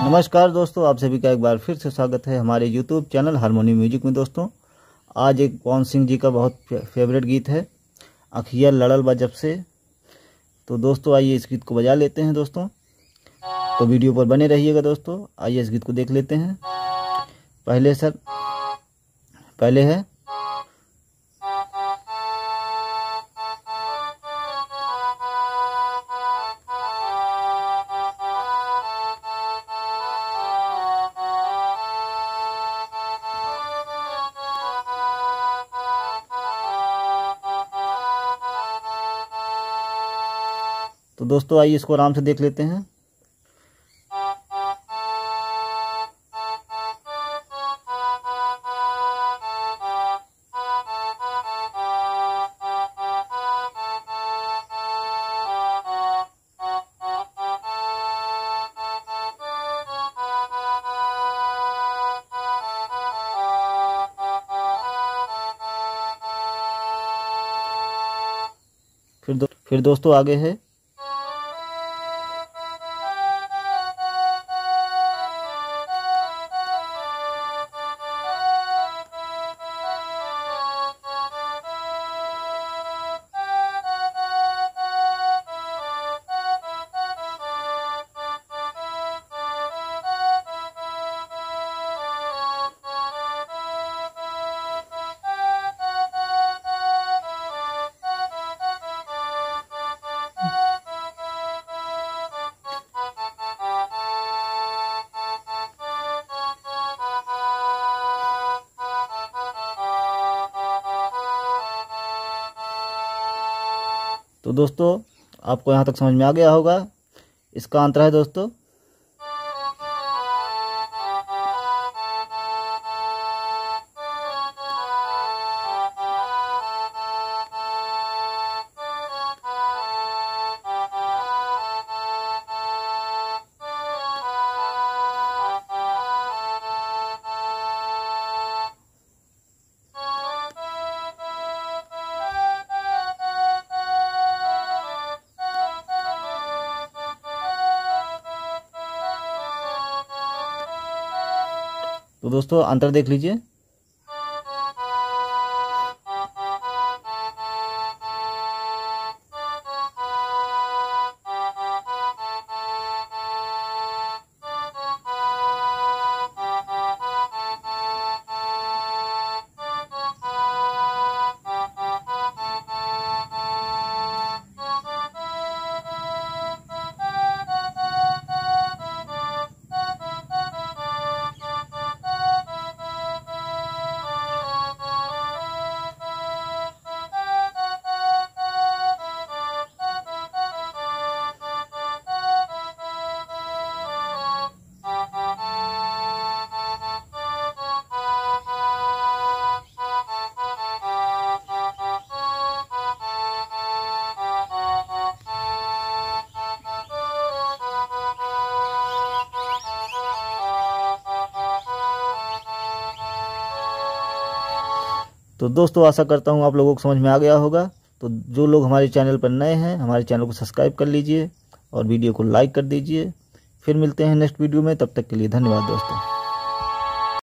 नमस्कार दोस्तों, आप सभी का एक बार फिर से स्वागत है हमारे YouTube चैनल हारमोनी म्यूजिक में। दोस्तों आज एक पवन सिंह जी का बहुत फेवरेट गीत है, अखिया लड़ल बा जब से। तो दोस्तों आइए इस गीत को बजा लेते हैं दोस्तों। तो वीडियो पर बने रहिएगा दोस्तों। आइए इस गीत को देख लेते हैं। पहले है तो दोस्तों आइए इसको आराम से देख लेते हैं। फिर दोस्तों आगे है तो दोस्तों आपको यहाँ तक समझ में आ गया होगा। इसका अंतर है दोस्तों तो दोस्तों अंतर देख लीजिए। तो दोस्तों आशा करता हूँ आप लोगों को समझ में आ गया होगा। तो जो लोग हमारे चैनल पर नए हैं, हमारे चैनल को सब्सक्राइब कर लीजिए और वीडियो को लाइक कर दीजिए। फिर मिलते हैं नेक्स्ट वीडियो में, तब तक के लिए धन्यवाद दोस्तों।